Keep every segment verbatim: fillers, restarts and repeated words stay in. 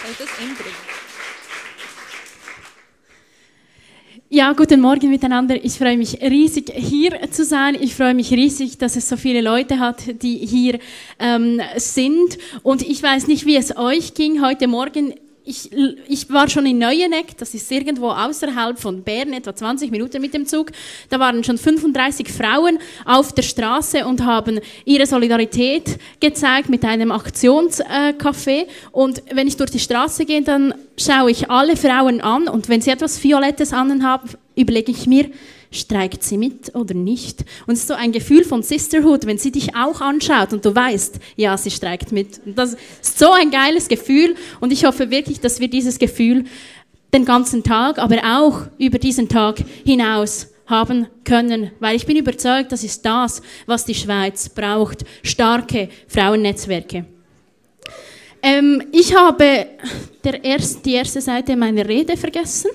Das inbringen. Ja, guten Morgen miteinander. Ich freue mich riesig, hier zu sein. Ich freue mich riesig, dass es so viele Leute hat, die hier ähm, sind. Und ich weiß nicht, wie es euch ging heute Morgen. Ich, ich war schon in Neueneck, das ist irgendwo außerhalb von Bern, etwa zwanzig Minuten mit dem Zug. Da waren schon fünfunddreißig Frauen auf der Straße und haben ihre Solidarität gezeigt mit einem Aktionscafé. Und wenn ich durch die Straße gehe, dann schaue ich alle Frauen an und wenn sie etwas Violettes anhaben, überlege ich mir, streikt sie mit oder nicht? Und es ist so ein Gefühl von Sisterhood, wenn sie dich auch anschaut und du weißt, ja, sie streikt mit. Und das ist so ein geiles Gefühl und ich hoffe wirklich, dass wir dieses Gefühl den ganzen Tag, aber auch über diesen Tag hinaus haben können, weil ich bin überzeugt, das ist das, was die Schweiz braucht, starke Frauennetzwerke. Ähm, ich habe der erst, die erste Seite meiner Rede vergessen.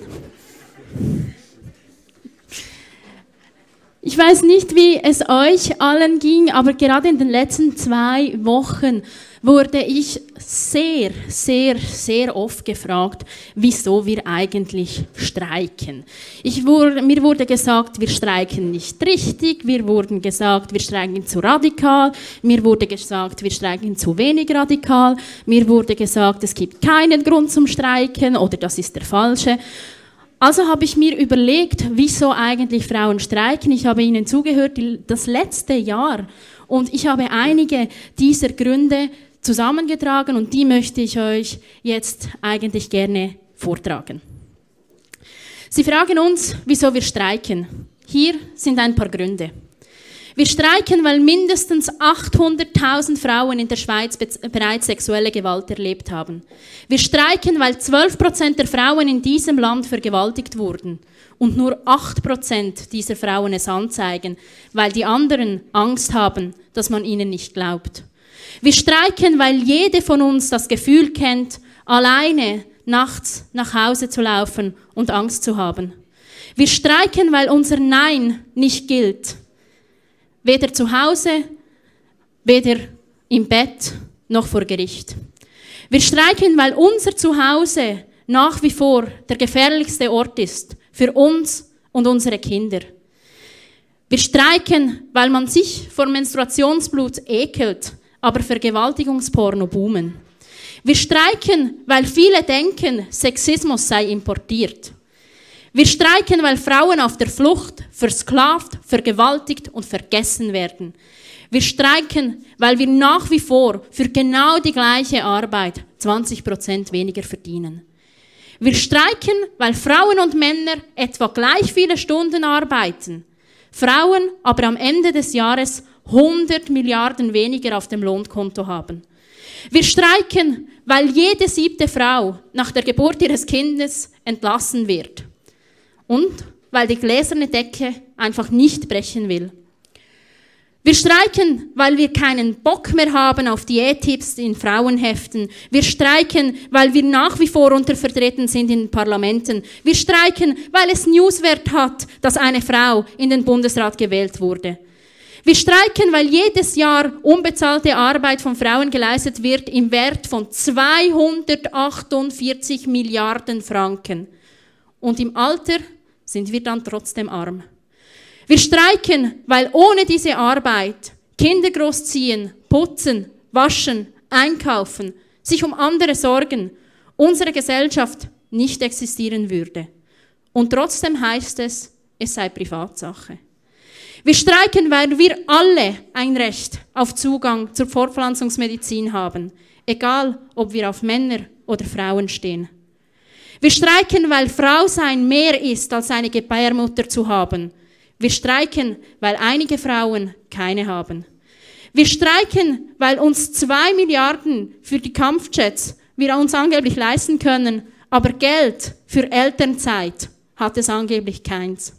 Ich weiß nicht, wie es euch allen ging, aber gerade in den letzten zwei Wochen wurde ich sehr, sehr, sehr oft gefragt, wieso wir eigentlich streiken. Ich wurde, mir wurde gesagt, wir streiken nicht richtig, mir wurde gesagt, wir streiken zu radikal, mir wurde gesagt, wir streiken zu wenig radikal, mir wurde gesagt, es gibt keinen Grund zum Streiken oder das ist der falsche. Also habe ich mir überlegt, wieso eigentlich Frauen streiken. Ich habe ihnen zugehört das letzte Jahr und ich habe einige dieser Gründe zusammengetragen und die möchte ich euch jetzt eigentlich gerne vortragen. Sie fragen uns, wieso wir streiken. Hier sind ein paar Gründe. Wir streiken, weil mindestens achthunderttausend Frauen in der Schweiz bereits sexuelle Gewalt erlebt haben. Wir streiken, weil zwölf Prozent der Frauen in diesem Land vergewaltigt wurden und nur acht Prozent dieser Frauen es anzeigen, weil die anderen Angst haben, dass man ihnen nicht glaubt. Wir streiken, weil jede von uns das Gefühl kennt, alleine nachts nach Hause zu laufen und Angst zu haben. Wir streiken, weil unser Nein nicht gilt. Weder zu Hause, weder im Bett, noch vor Gericht. Wir streiken, weil unser Zuhause nach wie vor der gefährlichste Ort ist, für uns und unsere Kinder. Wir streiken, weil man sich vor Menstruationsblut ekelt, aber Vergewaltigungsporno boomen. Wir streiken, weil viele denken, Sexismus sei importiert. Wir streiken, weil Frauen auf der Flucht versklavt, vergewaltigt und vergessen werden. Wir streiken, weil wir nach wie vor für genau die gleiche Arbeit zwanzig Prozent weniger verdienen. Wir streiken, weil Frauen und Männer etwa gleich viele Stunden arbeiten, Frauen aber am Ende des Jahres hundert Milliarden weniger auf dem Lohnkonto haben. Wir streiken, weil jede siebte Frau nach der Geburt ihres Kindes entlassen wird. Und weil die gläserne Decke einfach nicht brechen will. Wir streiken, weil wir keinen Bock mehr haben auf Diättipps in Frauenheften. Wir streiken, weil wir nach wie vor untervertreten sind in den Parlamenten. Wir streiken, weil es Newswert hat, dass eine Frau in den Bundesrat gewählt wurde. Wir streiken, weil jedes Jahr unbezahlte Arbeit von Frauen geleistet wird im Wert von zweihundertachtundvierzig Milliarden Franken. Und im Alter sind wir dann trotzdem arm. Wir streiken, weil ohne diese Arbeit Kinder großziehen, putzen, waschen, einkaufen, sich um andere sorgen, unsere Gesellschaft nicht existieren würde. Und trotzdem heißt es, es sei Privatsache. Wir streiken, weil wir alle ein Recht auf Zugang zur Fortpflanzungsmedizin haben, egal ob wir auf Männer oder Frauen stehen. Wir streiken, weil Frau sein mehr ist, als eine Gebärmutter zu haben. Wir streiken, weil einige Frauen keine haben. Wir streiken, weil uns zwei Milliarden für die Kampfjets wir uns angeblich leisten können, aber Geld für Elternzeit hat es angeblich keins.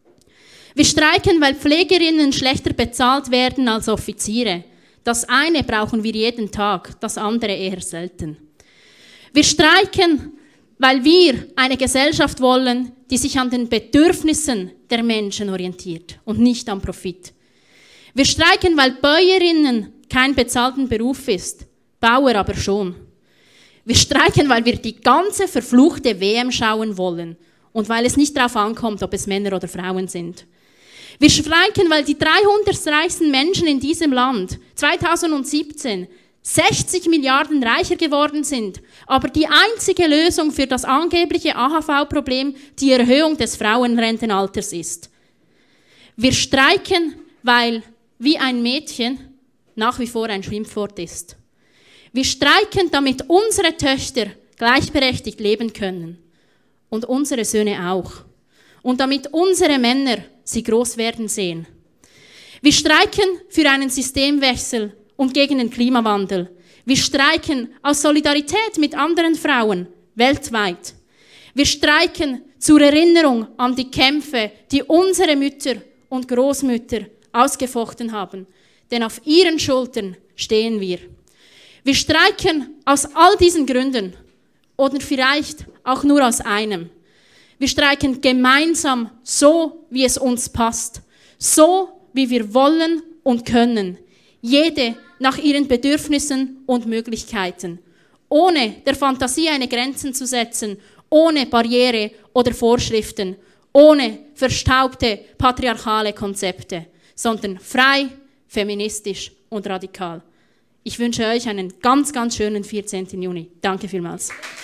Wir streiken, weil Pflegerinnen schlechter bezahlt werden als Offiziere. Das eine brauchen wir jeden Tag, das andere eher selten. Wir streiken, weil wir eine Gesellschaft wollen, die sich an den Bedürfnissen der Menschen orientiert und nicht am Profit. Wir streiken, weil Bäuerinnen kein bezahlter Beruf ist, Bauer aber schon. Wir streiken, weil wir die ganze verfluchte W M schauen wollen und weil es nicht darauf ankommt, ob es Männer oder Frauen sind. Wir streiken, weil die dreihundert reichsten Menschen in diesem Land zweitausendsiebzehn sechzig Milliarden reicher geworden sind, aber die einzige Lösung für das angebliche A H V-Problem die Erhöhung des Frauenrentenalters ist. Wir streiken, weil wie ein Mädchen nach wie vor ein Schimpfwort ist. Wir streiken, damit unsere Töchter gleichberechtigt leben können und unsere Söhne auch und damit unsere Männer sie groß werden sehen. Wir streiken für einen Systemwechsel und gegen den Klimawandel. Wir streiken aus Solidarität mit anderen Frauen weltweit. Wir streiken zur Erinnerung an die Kämpfe, die unsere Mütter und Großmütter ausgefochten haben. Denn auf ihren Schultern stehen wir. Wir streiken aus all diesen Gründen oder vielleicht auch nur aus einem. Wir streiken gemeinsam so, wie es uns passt. So, wie wir wollen und können. Jede nach ihren Bedürfnissen und Möglichkeiten. Ohne der Fantasie eine Grenzen zu setzen. Ohne Barriere oder Vorschriften. Ohne verstaubte patriarchale Konzepte. Sondern frei, feministisch und radikal. Ich wünsche euch einen ganz, ganz schönen vierzehnten Juni. Danke vielmals.